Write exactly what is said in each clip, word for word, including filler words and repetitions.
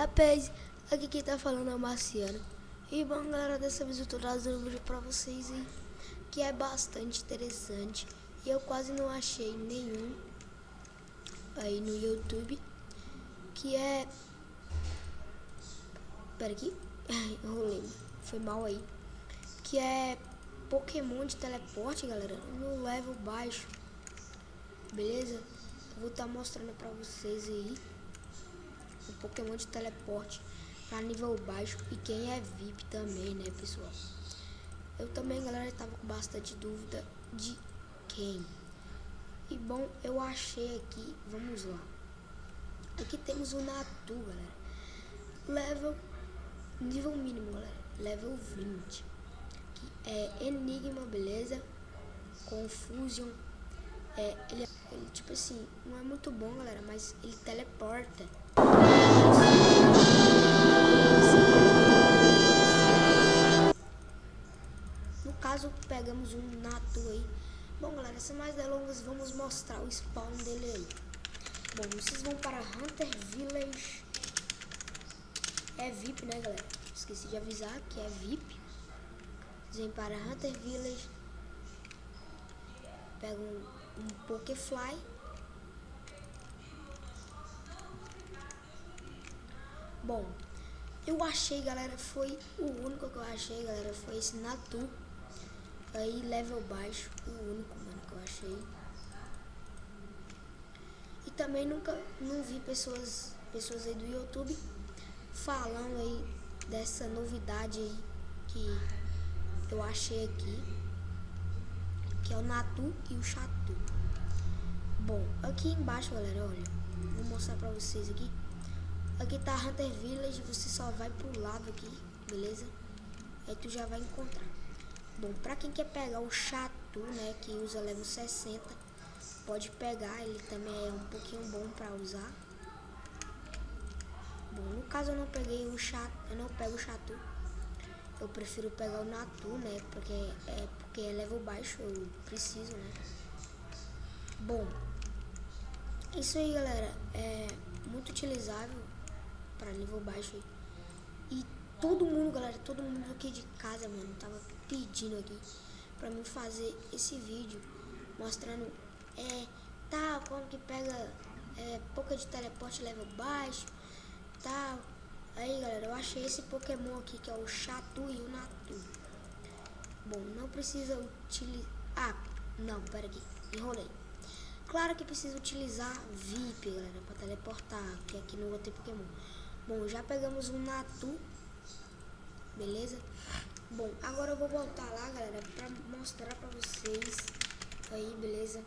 Rapaz, aqui quem tá falando é o Marciano. E bom, galera, dessa vez eu tô trazendo um vídeo pra vocês aí, que é bastante interessante. E eu quase não achei nenhum aí no YouTube, que é... Pera aqui, enrolei, foi mal aí. Que é Pokémon de teleporte, galera, no level baixo. Beleza? Eu vou estar tá mostrando pra vocês aí o Pokémon de teleporte para nível baixo e quem é V I P também, né, pessoal? Eu também, galera, estava com bastante dúvida de quem. E bom, eu achei aqui, vamos lá. Aqui temos o Natu, galera. Level, nível mínimo, galera, level vinte. Que é Enigma, beleza? Confusion. É, ele, ele, tipo assim, não é muito bom, galera, mas ele teleporta. No caso, pegamos um Natu aí. Bom, galera, sem mais delongas, vamos mostrar o spawn dele aí. Bom, vocês vão para Hunter Village. É V I P, né, galera? Esqueci de avisar que é V I P. Vocês vêm para Hunter Village. Pegam um, um Pokéfly. Bom, eu achei, galera, foi o único que eu achei, galera, foi esse Natu. Aí, level baixo, o único, mano, que eu achei. E também nunca, não vi pessoas, pessoas aí do YouTube falando aí dessa novidade aí que eu achei aqui, que é o Natu e o Xatu. Bom, aqui embaixo, galera, olha, vou mostrar pra vocês aqui. Aqui tá Hunter Village, você só vai pro lado aqui, beleza? Aí tu já vai encontrar. Bom, pra quem quer pegar o Xatu, né, que usa level sessenta, pode pegar, ele também é um pouquinho bom pra usar. Bom, no caso eu não peguei o Xatu, eu não pego o Xatu. Eu prefiro pegar o Natu, né, porque é, porque é level baixo, eu preciso, né. Bom, isso aí, galera, é muito utilizável para nível baixo aí. E todo mundo, galera, todo mundo aqui de casa, mano, tava pedindo aqui pra mim fazer esse vídeo mostrando, é, tal, como que pega é, Poké de teleporte level baixo, tal. Aí, galera, eu achei esse Pokémon aqui, que é o Xatu e o Natu. Bom, não precisa utilizar... Ah, não, pera aqui, enrolei. Claro que precisa utilizar V I P, galera, pra teleportar, que aqui não vou ter Pokémon. Bom, já pegamos um Natu, beleza? Bom, agora eu vou voltar lá, galera, pra mostrar pra vocês aí, beleza?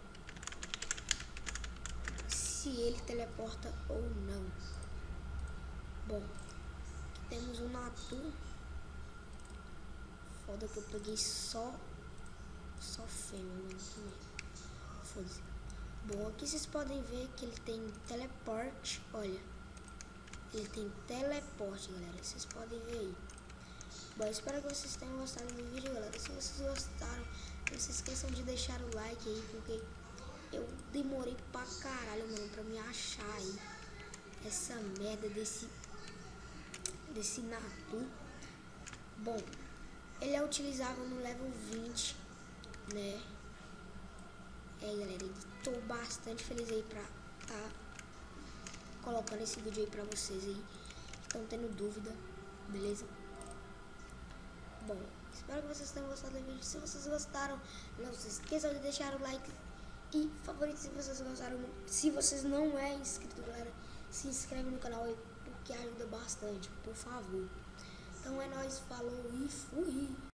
Se ele teleporta ou não. Bom, aqui temos um Natu. Foda que eu peguei só, só fêmea, mano. Foda-se. Bom, aqui vocês podem ver que ele tem teleporte, olha. Ele tem teleporte, galera, vocês podem ver aí. Bom, espero que vocês tenham gostado do vídeo, galera. Se vocês gostaram, não se esqueçam de deixar o like aí, porque eu demorei pra caralho, mano, pra me achar aí essa merda desse desse Natu. Bom, ele é utilizável no level vinte, né? É, galera, tô bastante feliz aí pra tá colocando esse vídeo aí pra vocês aí que estão tendo dúvida, beleza? Bom, espero que vocês tenham gostado do vídeo. Se vocês gostaram, não se esqueçam de deixar o like e favorito se vocês gostaram. Se vocês não é inscrito, galera, se inscreve no canal aí, porque ajuda bastante, por favor. Então é nóis, falou e fui!